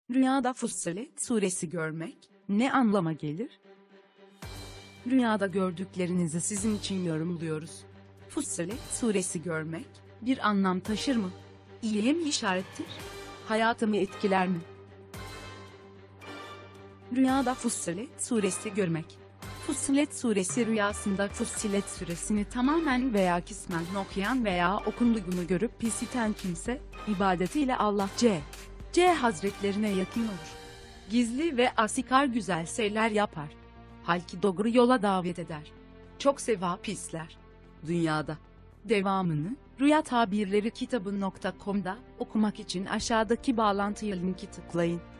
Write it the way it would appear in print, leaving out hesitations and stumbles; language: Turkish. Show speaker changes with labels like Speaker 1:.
Speaker 1: Rüyada Fussilet suresi görmek ne anlama gelir? Rüyada gördüklerinizi sizin için yorumluyoruz. Fussilet suresi görmek bir anlam taşır mı? İyiye mi işarettir? Hayatımı etkiler mi? Rüyada Fussilet suresi görmek. Fussilet suresi rüyasında Fussilet suresini tamamen veya kısmen okuyan veya okunduğunu görüp pisiten kimse, ibadetiyle Allah C Hazretlerine yakın olur. Gizli ve asikar güzel şeyler yapar. Halki doğru yola davet eder. Çok sevap isler. Dünyada. Devamını, Rüya Tabirleri kitabı.com'da okumak için aşağıdaki bağlantıya linki tıklayın.